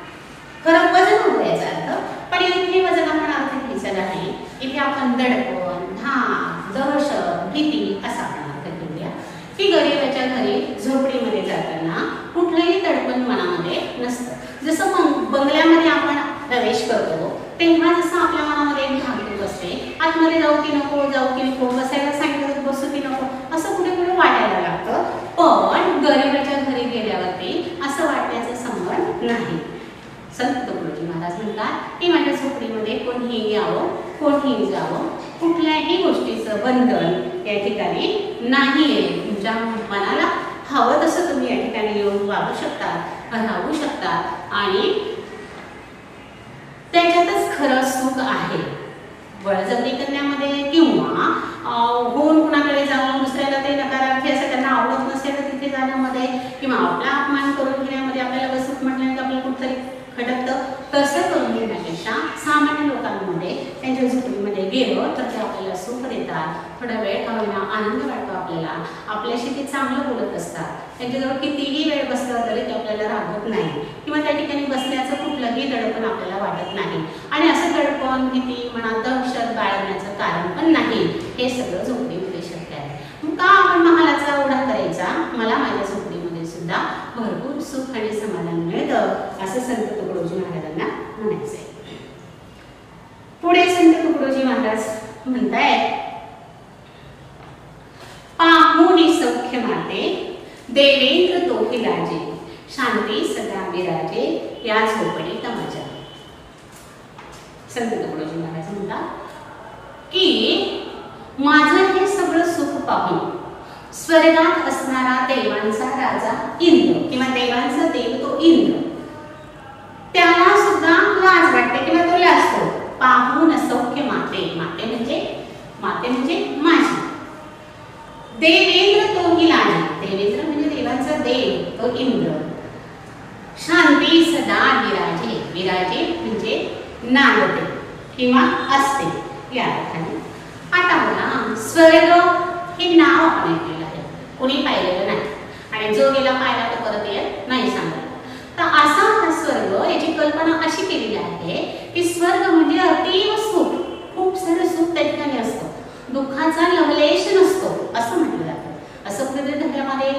खरं वजन होतं याचा अर्थ, पण इथे वजन आपण अर्थ घ्यायचा नाही. इथे आपण दडपण, धाक, दहशत, भीती असा आपण अर्थ घेऊया की गरीबाच्या घरी झोपडीमध्ये जाताना कुठलंही दडपण मनामध्ये नसतं. जसं बंगल्यामध्ये आपण प्रवेश करतो तेव्हा जसं आपल्या मनामध्ये एक धाकधूक असते, आतमध्ये जाऊ की नको, जाऊ की नको, बसायला सांगितलं बसू की नको, असं कुठे कुठे वाटायला लागतं. पण गरीबाच्या घरी गेल्यावरती असं वाटण्याचा संबंध नाही. संत तुकडोजी महाराज म्हणतात की माझ्या झोपडीमध्ये कोणीही यावं कोणीही जावं, कुठल्याही गोष्टीचं बंधन या ठिकाणी नाहीये. तुमच्या मनाला हवं तसं तुम्ही या ठिकाणी येऊन वागू शकता, राहू शकता आणि त्याच्यातच खरं सुख आहे. बळजबरी करण्यामध्ये किंवा होऊन कुणाकडे जाऊन दुसऱ्याला ते नकारार्थी असं त्यांना आवडत नसेल तर तिथे जाण्यामध्ये किंवा आपला अपमान करून घेण्यामध्ये आपल्याला सुख म्हटलं की आपल्याला कुठतरी खटकतं. तसं करून घेण्यापेक्षा सामान्य लोकांमध्ये त्यांच्या झोपडीमध्ये गेलो तर ते आपल्याला सुख देतात. थोडा वेळ का होईना आनंद वाटतो आपल्याला. आपल्याशी ते चांगलं बोलत असतात. त्यांच्याजवळ कितीही वेळ बसला तरी ते आपल्याला रागवत नाही किंवा त्या ठिकाणी बसण्याचं कुठलंही दडपण आपल्याला वाटत नाही. आणि असं दडपण, भीती, मनात दहशत बाळगण्याचं कारण पण नाही. हे सगळं झोपडीमध्ये शक्य आहे. मग का आपण महालाचा ओढा करायचा? मला माझ्या झोपडीमध्ये सुद्धा भरपूर सुख आणि समाधान मिळतं असं संत तुकडोजी महाराजांना म्हणायचंय. पुढे संत तुकडोजी महाराज म्हणतायत, पाहुनी सौख्य माते देवेंद्र तोही लाजे, शांती सदा विराजे या झोपडीत माझ्या. संत तुकडोजी महाराज म्हणतात की माझं हे सगळं सुख पाहून स्वर्गात असणारा देवांचा राजा इंद्र किंवा देवांचा देव तो इंद्र त्याला सुद्धा लाज वाटते किंवा तो लाजतो. पाहून सौख्य माते, माते म्हणजे माते म्हणजे माझी. देवेंद्र तोही लाजे, देवेंद्र म्हणजे देवांचा देव तो इंद्र. शांती सदा विराजे, विराजे म्हणजे नांदते किंवा असते या अर्थाने. आता बघा, स्वर्ग हे नाव आपण ऐकलेलं आहे, कोणी पाहिलेलं नाही आणि जो गेला पाहिला तो परत येत नाही सांगत. तर असा हा स्वर्ग याची कल्पना अशी केलेली आहे की स्वर्ग म्हणजे अतीव सुख, खूप सारं सुख त्या ठिकाणी असतं, दुःखाचा लवलेश नसतो असं म्हटलं जातं. असं कुठेतरी धर्मामध्ये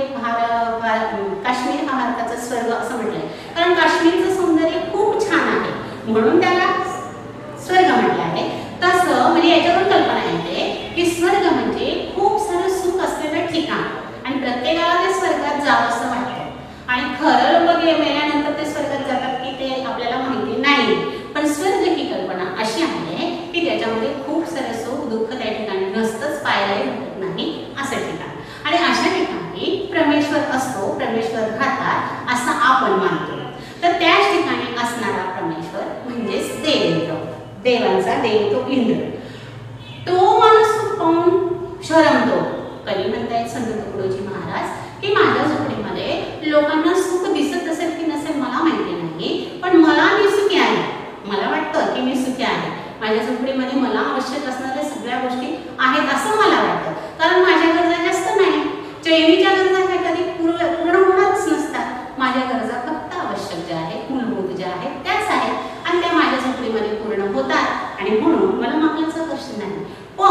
काश्मीर हा भारताचा स्वर्ग असं म्हटलंय, कारण काश्मीरचं सौंदर्य खूप छान आहे म्हणून त्याला स्वर्ग म्हटलं आहे. तसं म्हणजे याच्यावरून कल्पना येते की स्वर्ग म्हणजे खूप सारं सुख असलेलं ठिकाण आणि प्रत्येकाला ते स्वर्गात जावं असं वाटतं. आणि खरं लोक मेल्यानंतर ते स्वर्गात जातात की ते आपल्याला माहिती नाही, पण स्वर्ग ही कल्पना अशी आहे की त्याच्यामध्ये खूप सारं सुख दुःख त्या ठिकाणी नसतंच, पाहायलाही भेटत नाही असं ठिकाण. आणि अशा ठिकाणी परमेश्वर असतो, परमेश्वर राहतात असं आपण मानतो. तर त्याच ठिकाणी असणारा परमेश्वर म्हणजेच देवेंद्र, देवांचा देव तो इंद्र, तो माणूस पाहून शरमतो. कधी म्हणतायत संत तुकडोजी महाराज की माझ्या झोपडीमध्ये लोकांना सुख दिसत असेल की नसेल मला माहिती नाही, पण मला मी सुखी आहे. मला वाटतं की मी सुखी आहे. माझ्या झोपडीमध्ये मला आवश्यक असणाऱ्या सगळ्या गोष्टी आहेत असं मला वाटतं, कारण माझ्या गरजा जास्त नाही. चैनीच्या गरजा ह्या कधी पूर्ण पूर्ण होणारच नसतात. माझ्या गरजा फक्त आवश्यक ज्या आहेत, मूलभूत ज्या आहेत त्याच आहेत आणि त्या माझ्या झोपडीमध्ये पूर्ण होतात आणि म्हणून मला मागण्याचा प्रश्न नाही.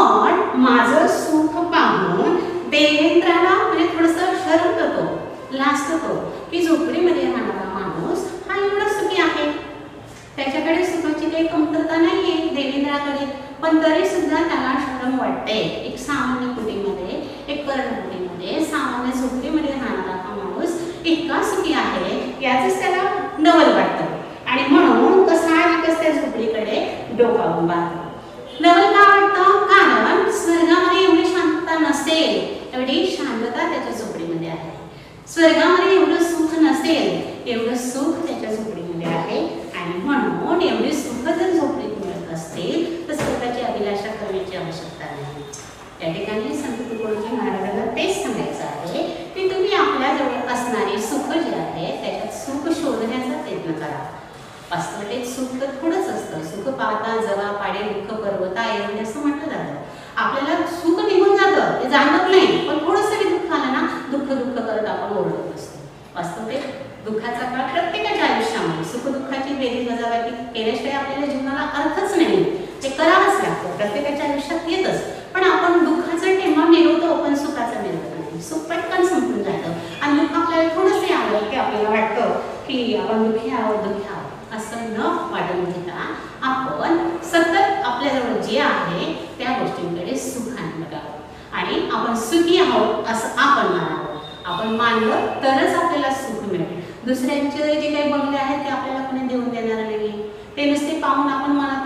पण माझं सुख पाहून देवेंद्राला म्हणजे थोडंसं शरम करतो, लाजतो की झोपडीमध्ये राहणारा माणूस हा एवढा सुखी आहे, त्याच्याकडे सुखाची काही कमतरता नाहीये देवेंद्राकडे, पण तरी सुद्धा त्याला शरम वाटते. एक सामान्य कुटीमध्ये, एक कर्णकुटीमध्ये, सामान्य झोपडीमध्ये राहणारा हा माणूस इतका सुखी आहे याचंच त्याला नवल वाटतं आणि म्हणून कसा विकस त्या झोपडीकडे डोकावून पाहतो. नवल का वाटतं? कारण स्वर्गामध्ये एवढी शांतता नसेल, एवढी शांतता त्याच्या झोपडीमध्ये आहे. स्वर्गामध्ये एवढं सुख नसेल, एवढं सुख त्याच्या झोपडीमध्ये आहे आणि म्हणून एवढी सुख जर झोपडीत मिळत असतील तर स्वतःची अभिलाषा करण्याची आवश्यकता नाही. या ठिकाणी संत तुकडोजी महाराजांना तेच सांगायचं आहे की तुम्ही आपल्याजवळ असणारी सुख जी आहे त्याच्यात सुख शोधण्याचा प्रयत्न करा. वास्तविक सुख तर थोडंच असतं. सुख पाहता जवा पाडे दुःख पर्वता येईल असं म्हटलं जातं. आपल्याला सुख निघून जातं, ते जाणत नाही, पण थोडंसं बी दुःख आलं ना दुःख दुःख करत आपण ओरडत असतो. वास्तविक दुःखाचा काळ प्रत्येकाच्या आयुष्यामध्ये सुख दुःखाची बेरीज वजाबाकी केल्याशिवाय आपल्याला जीवनाला अर्थच नाही. ते करावंच लागतं, प्रत्येकाच्या आयुष्यात येतच. पण आपण दुःखाचा टेमा मिळवतो पण सुखाचा मिळवत नाही. सुख पटकन संपून जातं आणि दुःख आपल्याला थोडंसं आलं की आपल्याला वाटतं की आपण दुःखी आहोत दुःखी आहोत. असं न वाटून घेता आपण सतत आपल्याजवळ जे आहे त्या गोष्टींकडे सुखाने बघावं आणि आपण सुखी आहोत असं आपण मानावं. आपण मानलं तरच आपल्याला सुख मिळेल. दुसऱ्यांचे जे काही बंगले आहेत ते आपल्याला कोणी देऊन देणार नाही. ते नुसते पाहून आपण मनातल्या मनात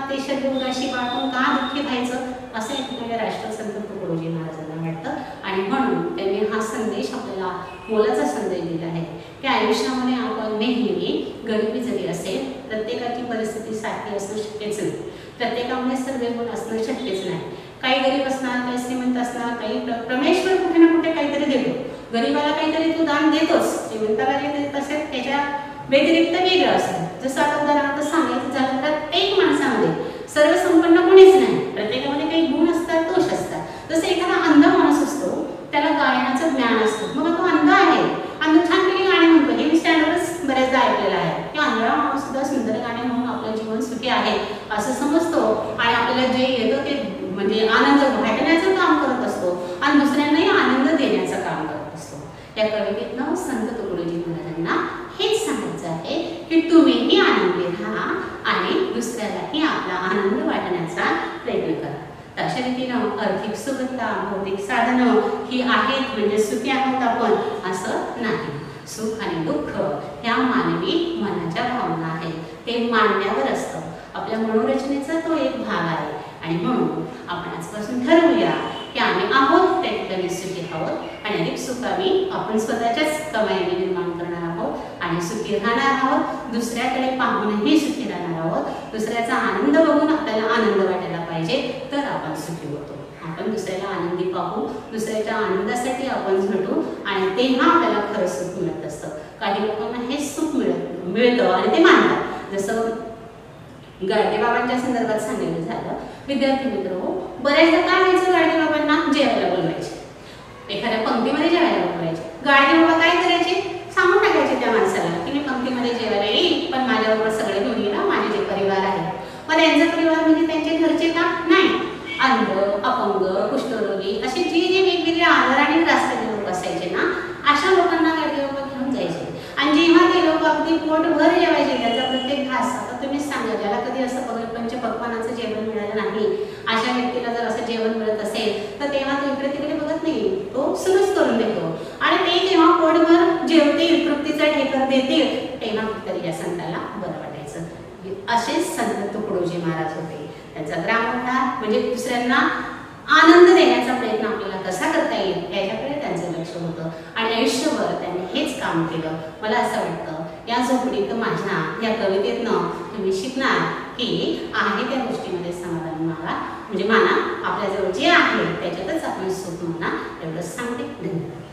ते शरीर उदाशी बाळगून का दुःखी व्हायचं असं एकमेव राष्ट्रसंत तुकडोजी महाराजांना वाटतं आणि म्हणून त्यांनी हा संदेश आपल्याला मोलाचा संदेश दिला आहे की आयुष्यामध्ये आपण नेहमी गरिबी जरी असेल प्रत्येकाची परिस्थिती सारखी असणं शक्यच नाही, प्रत्येकामध्ये सर्व गुण असणं शक्यच नाही. काही गरीब असणार, काही श्रीमंत असणार, काही परमेश्वर कुठे ना कुठे काहीतरी देतो. गरीबाला काहीतरी तू दान देतोस, श्रीमंताला जे देत असेल त्याच्या व्यतिरिक्त वेगळं असतं. जसं आता उदाहरणार्थ सांगायचं झालं तर प्रत्येक माणसामध्ये सर्वसंपन्न कोणीच नाही, प्रत्येकामध्ये काही गुण असतात, दोष असतात. जसं एखादा अंध माणूस असतो त्याला गायनाचं ज्ञान असतं, मग तो अंध आहे, अंध छानपैकी गाणे म्हणतो. हे मी स्टँडर्डच बऱ्याचदा ऐकलेलं आहे की आंधळा माणूस सुद्धा सुंदर गाणे म्हणून आपलं जीवन सुखी आहे असं समजतो आणि आपल्याला जे येतं ते म्हणजे आनंद वाटण्याचं काम करत असतो आणि दुसऱ्यांनाही आनंद देण्याचं काम करत असतो. या कवितेतनं संत तुकडोजी महाराजांना हेच सांगायचं आहे की तुम्हीही आनंदी राहा आणि दुसऱ्यालाही आपला आनंद वाटण्याचा प्रयत्न करा. अशा रीतीनं आर्थिक सुबत्ता, भौतिक साधनं ही आहेत म्हणजे सुखी आहोत आपण असं नाही. सुख आणि दुःख ह्या मानवी मनाच्या भावना आहेत, ते मानण्यावर असतं. आपल्या मनोरचनेचा तो एक भाग आहे आणि म्हणून आपण आजपासून ठरवूया की आम्ही आहोत त्या ठिकाणी सुखी आहोत आणि अधिक सुखावी आपण स्वतःच्याच कमाईने निर्माण करणार आहोत आणि सुखी राहणार आहोत. दुसऱ्याकडे पाहूनही सुखी राहणार आहोत. दुसऱ्याचा आनंद बघून आपल्याला आनंद वाटायला पाहिजे तर आपण सुखी होतो. आपण दुसऱ्याला आनंदी पाहू, दुसऱ्याच्या आनंदासाठी आपण झटू आणि तेव्हा आपल्याला खरं सुख मिळत असतं. काही लोकांना हे सुख मिळत मिळतं आणि ते मानतात. जसं गाडगे बाबांच्या संदर्भात सांगायचं झालं, विद्यार्थी मित्र हो बऱ्याचदा काय व्हायचं, गाडगे बाबांना जेवायला बोलवायचे, एखाद्या पंक्तीमध्ये जेवायला बोलवायचे. गाडगे बाबा काय करायचे, सांगून टाकायचे त्या माणसाला की मी पंक्तीमध्ये जेवायला येईल पण माझ्याबरोबर सगळे घेऊन येईल, माझे जे परिवार आहे. मग त्यांचा परिवार म्हणजे त्यांचे घरचे का नाही, अंध, अपंग, कुष्ठरोगी असे जे जे वेगवेगळे आजाराने त्रासलेले लोक असायचे ना, अशा लोकांना गाडगे बाबा घेऊन जायचे आणि जेव्हा ते लोक अगदी पोटभर जेवायचे, त्याचा प्रत्येक घास, आता तुम्हीच सांगा ज्याला कधी असं पंचपक्वानाचं जेवण मिळालं नाही अशा व्यक्तीला जर असं जेवण मिळत असेल तर तेव्हा तो इकडे तिकडे बघत नाही, तो सुरूच करून देतो आणि ते जेव्हा पोटभर जेवतील, तृप्तीचा ठेकर देतील तेव्हा तरी या संताला बरं वाटायचं. असेच संत तुकडोजी महाराज होते. त्यांचा ग्रामोद्धार म्हणजे दुसऱ्यांना आनंद देण्याचा प्रयत्न आपल्याला कसा करता येईल याच्याकडे त्यांचं लक्ष होतं आणि आयुष्यभर त्यांनी हेच काम केलं. मला असं वाटतं या झोपडीत माझ्या या कवितेतनं तुम्ही शिकणार की आहे त्या गोष्टीमध्ये समाधान मागा म्हणजे माना, आपल्याजवळ जे आहे त्याच्यातच आपण सुख म्हणा. एवढंच सांगते. धन्यवाद.